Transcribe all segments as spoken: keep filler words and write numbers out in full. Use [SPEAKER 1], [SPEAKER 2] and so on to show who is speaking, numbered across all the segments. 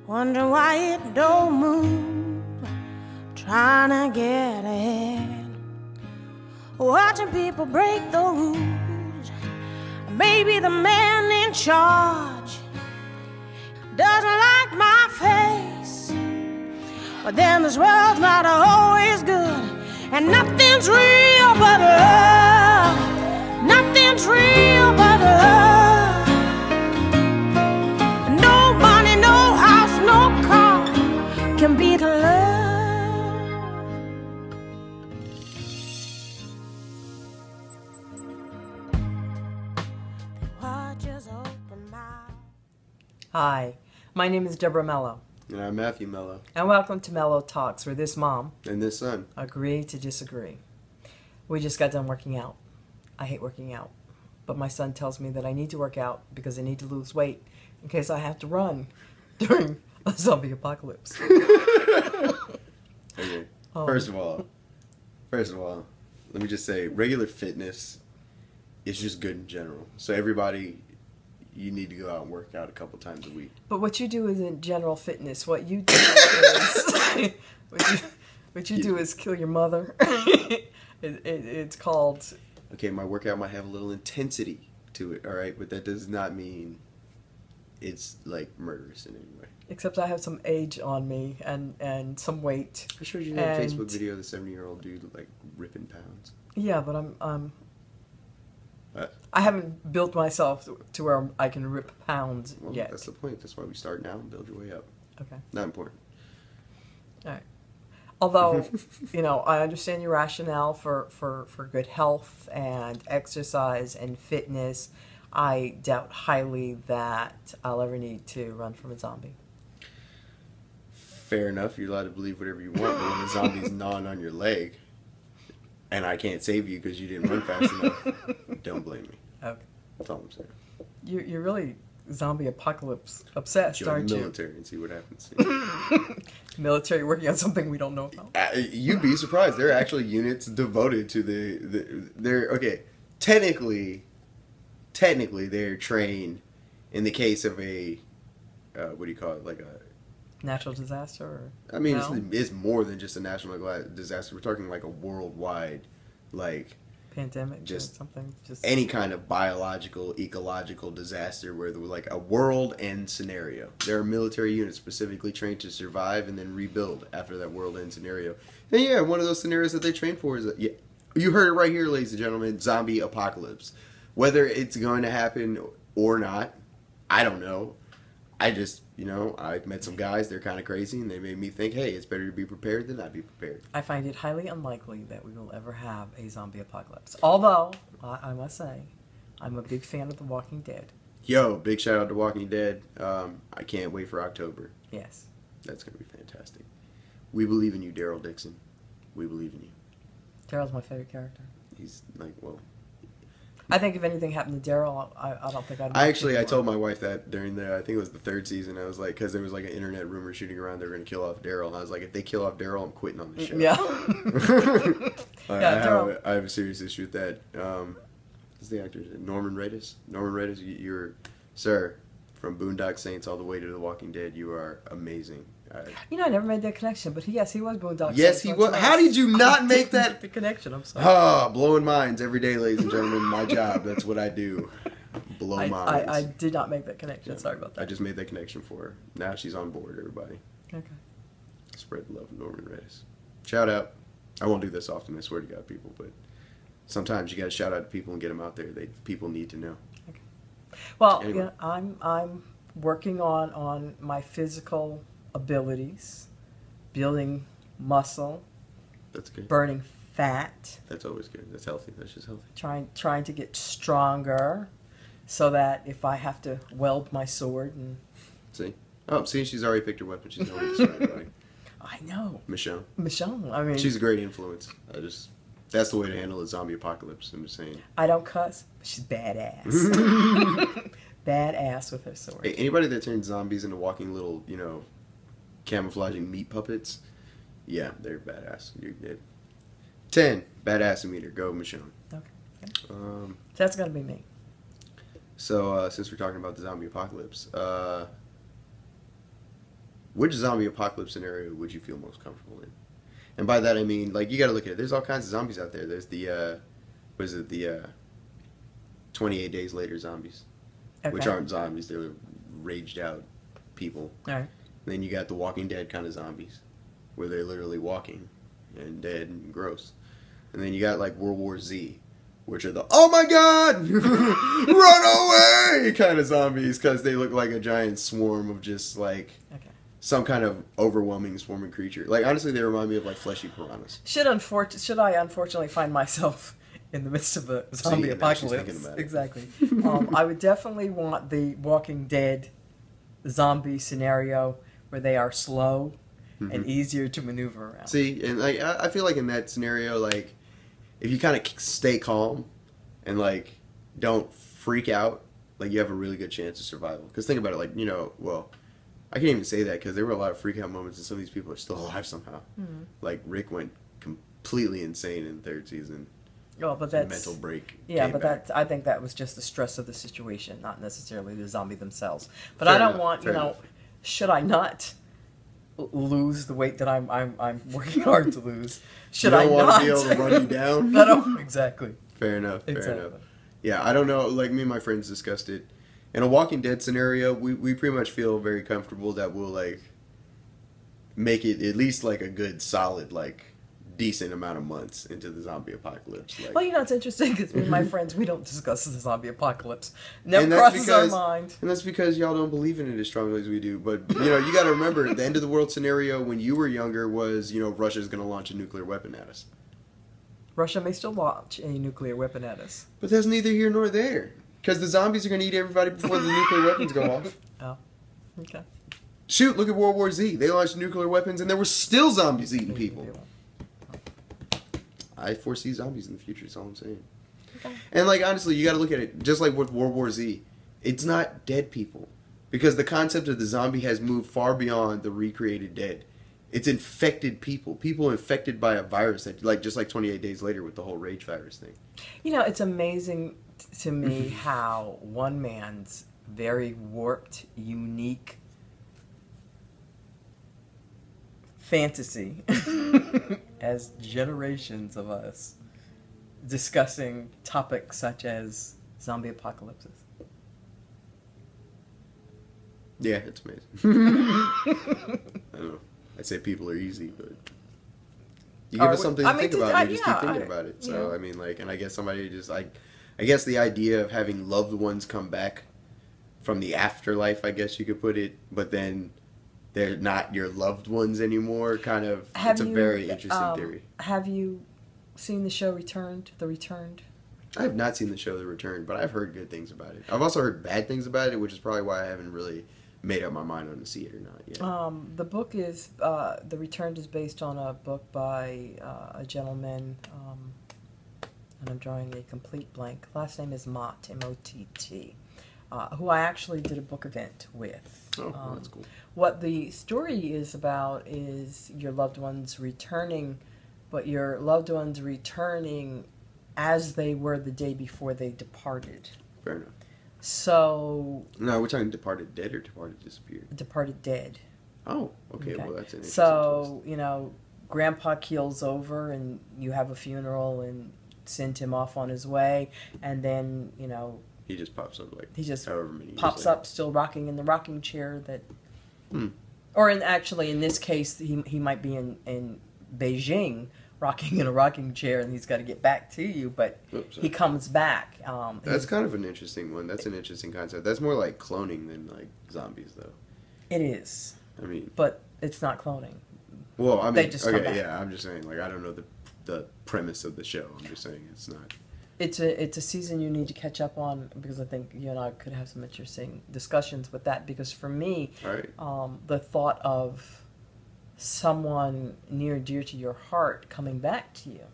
[SPEAKER 1] Wonder why it don't move, trying to get ahead. Watching people break the rules. Maybe the man in charge doesn't like my face, but then this world's not always good, and nothing's real but love. Nothing's real but love. No money, no house, no car can beat love.
[SPEAKER 2] Hi, my name is Deborah Mello.
[SPEAKER 3] And I'm Matthew Mello.
[SPEAKER 2] And welcome to MELLO Talks, where this mom
[SPEAKER 3] and this son
[SPEAKER 2] agree to disagree. We just got done working out. I hate working out, but my son tells me that I need to work out because I need to lose weight in case I have to run during a zombie apocalypse.
[SPEAKER 3] Okay.
[SPEAKER 2] Um,
[SPEAKER 3] First of all, first of all, let me just say, regular fitness is just good in general. So everybody, you need to go out and work out a couple times a week.
[SPEAKER 2] But what you do isn't general fitness. What you do is what you, what you do is kill your mother. it, it, it's called.
[SPEAKER 3] Okay, my workout might have a little intensity to it, all right, but that does not mean it's like murderous in any way.
[SPEAKER 2] Except I have some age on me and, and some weight.
[SPEAKER 3] I showed you that
[SPEAKER 2] And-
[SPEAKER 3] Facebook video of the seventy-year-old dude like ripping pounds.
[SPEAKER 2] Yeah, but I'm um.
[SPEAKER 3] Uh,
[SPEAKER 2] I haven't built myself to where I can rip pounds
[SPEAKER 3] well,
[SPEAKER 2] yet.
[SPEAKER 3] that's the point. That's why we start now and build your way up.
[SPEAKER 2] Okay.
[SPEAKER 3] Not important.
[SPEAKER 2] All right. Although, you know, I understand your rationale for, for, for good health and exercise and fitness. I doubt highly that I'll ever need to run from a zombie.
[SPEAKER 3] Fair enough. You're allowed to believe whatever you want, but when a zombie's gnawing on your leg, and I can't save you because you didn't run fast enough, don't blame me.
[SPEAKER 2] Okay.
[SPEAKER 3] That's all I'm saying.
[SPEAKER 2] You, you're really zombie apocalypse obsessed,
[SPEAKER 3] Join
[SPEAKER 2] aren't
[SPEAKER 3] the
[SPEAKER 2] you?
[SPEAKER 3] military and see what happens.
[SPEAKER 2] Military working on something we don't know about.
[SPEAKER 3] Uh, you'd be surprised. There are actually units devoted to the, the they're okay. Technically, technically, they're trained in the case of a uh, what do you call it? Like a
[SPEAKER 2] Natural disaster? Or
[SPEAKER 3] I mean,
[SPEAKER 2] no?
[SPEAKER 3] it's, it's more than just a national disaster. We're talking like a worldwide, like
[SPEAKER 2] Pandemic?
[SPEAKER 3] just
[SPEAKER 2] or something? Just
[SPEAKER 3] any kind of biological, ecological disaster where there was like a world end scenario. There are military units specifically trained to survive and then rebuild after that world end scenario. And yeah, one of those scenarios that they train for is, a, yeah, you heard it right here, ladies and gentlemen, zombie apocalypse. Whether it's going to happen or not, I don't know. I just, you know, I met some guys, they're kind of crazy, and they made me think, hey, it's better to be prepared than not be prepared.
[SPEAKER 2] I find it highly unlikely that we will ever have a zombie apocalypse. Although, I, I must say, I'm a big fan of The Walking Dead.
[SPEAKER 3] Yo, big shout out to Walking Dead. Um, I can't wait for October.
[SPEAKER 2] Yes.
[SPEAKER 3] That's going to be fantastic. We believe in you, Daryl Dixon. We believe in you.
[SPEAKER 2] Daryl's my favorite character.
[SPEAKER 3] He's like, well...
[SPEAKER 2] I think if anything happened to Daryl, I, I don't think I'd...
[SPEAKER 3] I actually, I told my wife that during the, I think it was the third season, I was like, because there was like an internet rumor shooting around they were going to kill off Daryl, and I was like, if they kill off Daryl, I'm quitting on the show.
[SPEAKER 2] Yeah.
[SPEAKER 3] I,
[SPEAKER 2] Yeah,
[SPEAKER 3] I, have,
[SPEAKER 2] Daryl.
[SPEAKER 3] I have a serious issue with that. Um, what's the actor? Norman Reedus? Norman Reedus, you, you're, sir, from Boondock Saints all the way to The Walking Dead, you are amazing. I,
[SPEAKER 2] You know, I never made that connection, but yes, he was Boondock.
[SPEAKER 3] yes, he was. How did you not make that?
[SPEAKER 2] The connection, I'm sorry.
[SPEAKER 3] Ah, blowing minds every day, ladies and gentlemen. My job. That's what I do. Blow
[SPEAKER 2] I,
[SPEAKER 3] minds.
[SPEAKER 2] I, I did not make that connection.
[SPEAKER 3] Yeah.
[SPEAKER 2] Sorry about that.
[SPEAKER 3] I just made that connection for her. Now she's on board, everybody.
[SPEAKER 2] Okay.
[SPEAKER 3] Spread the love of Norman Reedus. Shout out. I won't do this often, I swear to God, people, but sometimes you got to shout out to people and get them out there. They People need to know.
[SPEAKER 2] Okay. Well,
[SPEAKER 3] Anyway.
[SPEAKER 2] yeah, I'm I'm working on, on my physical abilities, building muscle,
[SPEAKER 3] That's good.
[SPEAKER 2] burning fat,
[SPEAKER 3] That's always good. That's healthy. That's just healthy.
[SPEAKER 2] trying trying to get stronger, so that if I have to weld my sword, and
[SPEAKER 3] See? Oh, see, she's already picked her weapon. She's going to destroy everybody.
[SPEAKER 2] I know
[SPEAKER 3] Michonne.
[SPEAKER 2] Michonne. I mean,
[SPEAKER 3] She's a great influence. I just, that's the way to handle a zombie apocalypse. I'm just saying.
[SPEAKER 2] I don't cuss, but she's badass. Badass with her sword.
[SPEAKER 3] Hey, anybody that turns zombies into walking little, you know, camouflaging meat puppets, yeah, they're badass. You're good. Ten, badass meter. Go, Michonne.
[SPEAKER 2] Okay. Okay.
[SPEAKER 3] Um,
[SPEAKER 2] So that's gonna be me.
[SPEAKER 3] so uh, since we're talking about the zombie apocalypse, uh, which zombie apocalypse scenario would you feel most comfortable in? And by that I mean, like, you got to look at it. There's all kinds of zombies out there. There's the, uh, what is it, the uh, twenty-eight days later zombies,
[SPEAKER 2] Okay.
[SPEAKER 3] which aren't zombies. They're raged out people.
[SPEAKER 2] All right.
[SPEAKER 3] And then you got the Walking Dead kind of zombies, where they're literally walking and dead and gross. And then you got like World War Z, which are the oh my god, run away kind of zombies, because they look like a giant swarm of just like
[SPEAKER 2] Okay.
[SPEAKER 3] some kind of overwhelming swarming creature. Like, honestly, they remind me of like fleshy piranhas.
[SPEAKER 2] Should unfor- should I unfortunately find myself in the midst of a zombie
[SPEAKER 3] See, now she's
[SPEAKER 2] apocalypse?
[SPEAKER 3] thinking about it.
[SPEAKER 2] Exactly. um, I would definitely want the Walking Dead zombie scenario where they are slow
[SPEAKER 3] Mm-hmm.
[SPEAKER 2] and easier to maneuver around.
[SPEAKER 3] See, and like I I feel like in that scenario, like if you kind of stay calm and like don't freak out, like you have a really good chance of survival. Because think about it, like, you know, well, I can't even say that because there were a lot of freak out moments, and some of these people are still alive somehow.
[SPEAKER 2] Mm-hmm.
[SPEAKER 3] Like Rick went completely insane in the third season.
[SPEAKER 2] Oh, but that's
[SPEAKER 3] Mental break.
[SPEAKER 2] yeah,
[SPEAKER 3] came
[SPEAKER 2] but
[SPEAKER 3] back.
[SPEAKER 2] that I think that was just the stress of the situation, not necessarily the zombie themselves. But
[SPEAKER 3] Fair
[SPEAKER 2] I don't
[SPEAKER 3] enough,
[SPEAKER 2] want, you
[SPEAKER 3] fair
[SPEAKER 2] know,
[SPEAKER 3] enough.
[SPEAKER 2] should I not l- lose the weight that I'm I'm I'm working hard to lose? Should
[SPEAKER 3] you
[SPEAKER 2] I
[SPEAKER 3] don't want
[SPEAKER 2] not
[SPEAKER 3] to be able to run you down.
[SPEAKER 2] I don't exactly.
[SPEAKER 3] Fair enough. Fair
[SPEAKER 2] Exactly.
[SPEAKER 3] enough. Yeah, I don't know. Like, me and my friends discussed it. In a Walking Dead scenario, we, we pretty much feel very comfortable that we'll like make it at least like a good, solid, like decent amount of months into the zombie apocalypse. Like,
[SPEAKER 2] Well, you know, it's interesting because me and my friends, we don't discuss the zombie apocalypse. Never
[SPEAKER 3] And that's
[SPEAKER 2] crosses
[SPEAKER 3] because-
[SPEAKER 2] our mind.
[SPEAKER 3] and that's because y'all don't believe in it as strongly as we do. But, you know, you got to remember, the end of the world scenario when you were younger was, you know, Russia's going to launch a nuclear weapon at us.
[SPEAKER 2] Russia may still launch a nuclear weapon at us.
[SPEAKER 3] But that's neither here nor there. Because the zombies are going to eat everybody before the nuclear weapons go off.
[SPEAKER 2] Oh, okay.
[SPEAKER 3] Shoot, look at World War Z. They launched nuclear weapons and there were still zombies eating people. I foresee zombies in the future, that's all I'm saying.
[SPEAKER 2] Okay.
[SPEAKER 3] And, like, honestly, you got to look at it, just like with World War Z, it's not dead people. Because the concept of the zombie has moved far beyond the recreated dead. It's infected people. People infected by a virus, that, like just like twenty-eight days later with the whole rage virus thing.
[SPEAKER 2] You know, it's amazing t- to me how one man's very warped, unique fantasy as generations of us discussing topics such as zombie apocalypses.
[SPEAKER 3] Yeah, it's amazing. I don't know. I'd say people are easy, but you give
[SPEAKER 2] Are
[SPEAKER 3] us
[SPEAKER 2] we-
[SPEAKER 3] something
[SPEAKER 2] I
[SPEAKER 3] to
[SPEAKER 2] mean,
[SPEAKER 3] think
[SPEAKER 2] to-
[SPEAKER 3] about, and you just
[SPEAKER 2] yeah,
[SPEAKER 3] keep thinking
[SPEAKER 2] I-
[SPEAKER 3] about it.
[SPEAKER 2] you
[SPEAKER 3] So,
[SPEAKER 2] know.
[SPEAKER 3] I mean, like, and I guess somebody just, like, I guess the idea of having loved ones come back from the afterlife, I guess you could put it, but then they're not your loved ones anymore, kind of,
[SPEAKER 2] Have
[SPEAKER 3] it's a
[SPEAKER 2] you,
[SPEAKER 3] very interesting
[SPEAKER 2] um,
[SPEAKER 3] theory.
[SPEAKER 2] Have you seen the show Returned? The Returned?
[SPEAKER 3] I have not seen the show The Return, but I've heard good things about it. I've also heard bad things about it, which is probably why I haven't really made up my mind on to see it or not yet.
[SPEAKER 2] Um, the book is, uh, The Returned is based on a book by uh, a gentleman, um, and I'm drawing a complete blank. Last name is Mott, M O T T, uh, who I actually did a book event with.
[SPEAKER 3] Oh, well,
[SPEAKER 2] Um,
[SPEAKER 3] that's cool.
[SPEAKER 2] What the story is about is your loved ones returning, but your loved ones returning as they were the day before they departed.
[SPEAKER 3] Fair enough.
[SPEAKER 2] So,
[SPEAKER 3] No, we're talking departed dead or departed disappeared.
[SPEAKER 2] departed dead.
[SPEAKER 3] Oh, okay.
[SPEAKER 2] Okay.
[SPEAKER 3] Well, that's an interesting
[SPEAKER 2] So, you know, grandpa keels over and you have a funeral and send him off on his way, and then, you know,
[SPEAKER 3] twist. He just pops up like
[SPEAKER 2] he just
[SPEAKER 3] however many years
[SPEAKER 2] pops
[SPEAKER 3] later.
[SPEAKER 2] up still rocking in the rocking chair that
[SPEAKER 3] Hmm.
[SPEAKER 2] or in actually in this case he he might be in in Beijing rocking in a rocking chair and he's got to get back to you, but
[SPEAKER 3] Oops,
[SPEAKER 2] he
[SPEAKER 3] sorry.
[SPEAKER 2] comes back. Um
[SPEAKER 3] That's
[SPEAKER 2] he's-
[SPEAKER 3] kind of an interesting one. That's an interesting concept. That's more like cloning than like zombies, though.
[SPEAKER 2] it is,
[SPEAKER 3] I mean,
[SPEAKER 2] but it's not cloning.
[SPEAKER 3] well, I mean,
[SPEAKER 2] They just come
[SPEAKER 3] okay,
[SPEAKER 2] back.
[SPEAKER 3] yeah. I'm just saying, like, I don't know the the premise of the show. I'm just saying it's not.
[SPEAKER 2] It's a it's a season you need to catch up on because I think you and I could have some interesting discussions with that, because for me,
[SPEAKER 3] All right.
[SPEAKER 2] um, the thought of someone near and dear to your heart coming back to you,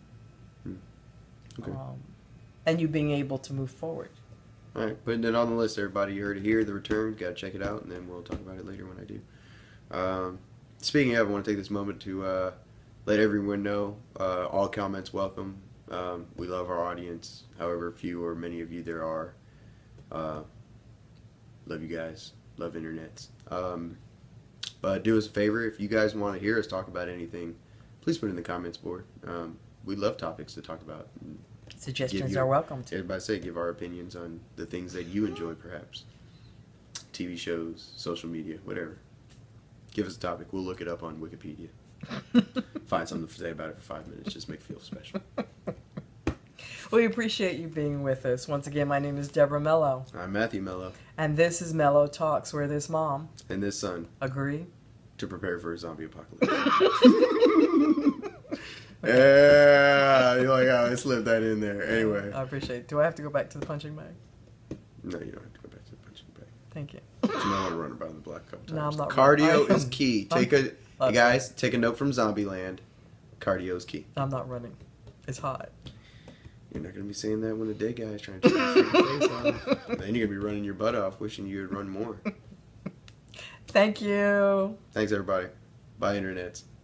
[SPEAKER 3] Okay.
[SPEAKER 2] um, and you being able to move forward.
[SPEAKER 3] All right, putting it on the list, everybody. You heard it here, The Return. Got to check it out, and then we'll talk about it later when I do. Um, speaking of, I want to take this moment to uh, let everyone know uh, all comments welcome. Um, we love our audience, however few or many of you there are. Uh, love you guys. Love internets. Um, But do us a favor, if you guys want to hear us talk about anything, please put it in the comments board. Um, we love topics to talk about.
[SPEAKER 2] Suggestions
[SPEAKER 3] you,
[SPEAKER 2] are welcome too.
[SPEAKER 3] Everybody say, give our opinions on the things that you enjoy, perhaps. T V shows, social media, whatever. Give us a topic. We'll look it up on Wikipedia. Find something to say about it for five minutes. Just make it feel special.
[SPEAKER 2] We appreciate you being with us. Once again, my name is Deborah Mello.
[SPEAKER 3] I'm Matthew Mello.
[SPEAKER 2] And this is Mello Talks, where this mom...
[SPEAKER 3] And this son...
[SPEAKER 2] Agree?
[SPEAKER 3] To prepare for a zombie apocalypse. Yeah, you like how I slipped that in there. Anyway.
[SPEAKER 2] I appreciate it. Do I have to go back to the punching bag?
[SPEAKER 3] No, you don't have to go back to the punching bag.
[SPEAKER 2] Thank you.
[SPEAKER 3] But you might want to run around the block a couple times.
[SPEAKER 2] No, I'm not
[SPEAKER 3] Cardio
[SPEAKER 2] running.
[SPEAKER 3] is key. Take a... Hey guys, take a note from Zombieland. Cardio is key.
[SPEAKER 2] I'm not running. It's hot.
[SPEAKER 3] You're not going to be saying that when a dead guy is trying to take your freaking face off. Then you're going to be running your butt off wishing you would run more.
[SPEAKER 2] Thank you.
[SPEAKER 3] Thanks, everybody. Bye, internets.